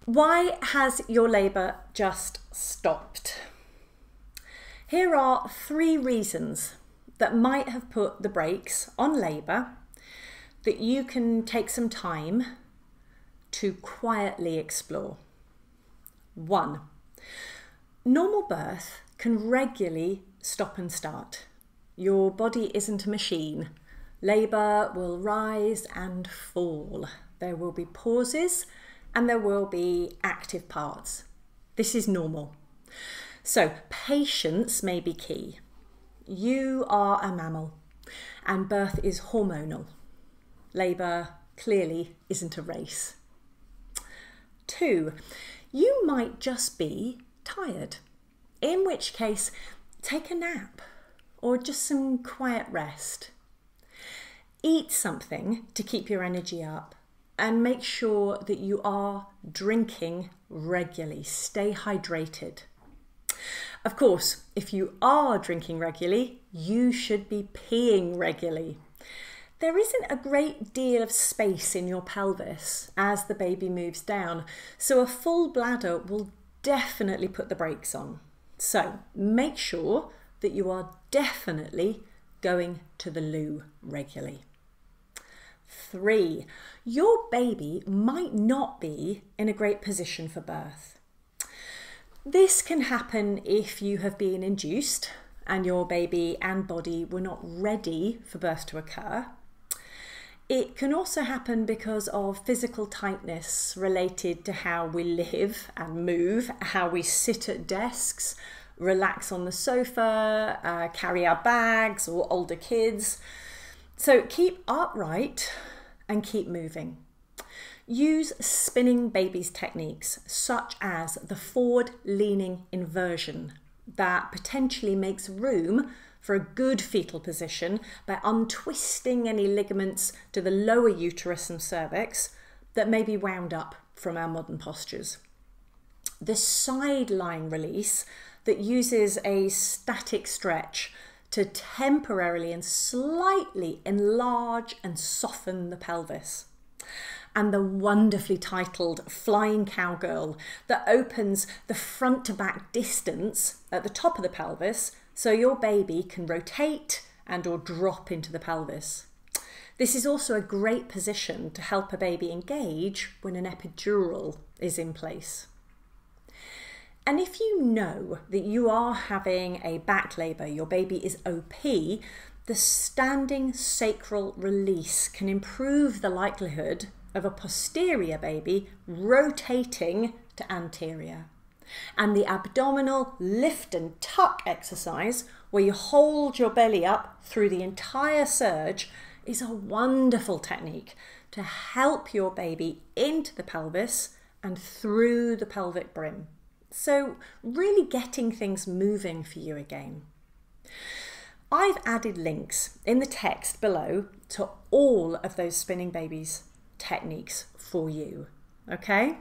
Why has your labour just stopped? Here are 3 reasons that might have put the brakes on labour that you can take some time to quietly explore. 1. Normal birth can regularly stop and start. Your body isn't a machine. Labour will rise and fall. There will be pauses and there will be active parts. This is normal. So patience may be key. You are a mammal and birth is hormonal. Labour clearly isn't a race. 2, you might just be tired, in which case take a nap or just some quiet rest. Eat something to keep your energy up and make sure that you are drinking regularly. Stay hydrated. Of course, if you are drinking regularly, you should be peeing regularly. There isn't a great deal of space in your pelvis as the baby moves down, so a full bladder will definitely put the brakes on. So make sure that you are definitely going to the loo regularly. 3, your baby might not be in a great position for birth. This can happen if you have been induced and your baby and body were not ready for birth to occur. It can also happen because of physical tightness related to how we live and move, how we sit at desks, relax on the sofa, carry our bags or older kids. So keep upright and keep moving. Use spinning babies techniques such as the forward leaning inversion that potentially makes room for a good fetal position by untwisting any ligaments to the lower uterus and cervix that may be wound up from our modern postures. The sideline release that uses a static stretch to temporarily and slightly enlarge and soften the pelvis. And the wonderfully titled Flying Cowgirl that opens the front to back distance at the top of the pelvis so your baby can rotate and or drop into the pelvis. This is also a great position to help a baby engage when an epidural is in place. And if you know that you are having a back labour, your baby is OP, the standing sacral release can improve the likelihood of a posterior baby rotating to anterior. And the abdominal lift and tuck exercise, where you hold your belly up through the entire surge, is a wonderful technique to help your baby into the pelvis and through the pelvic brim. So really getting things moving for you again. I've added links in the text below to all of those spinning babies techniques for you, okay?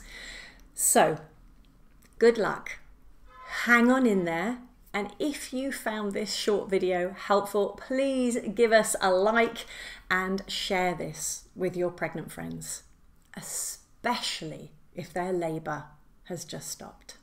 So, good luck. Hang on in there, and if you found this short video helpful, please give us a like and share this with your pregnant friends, especially if their labour has just stopped.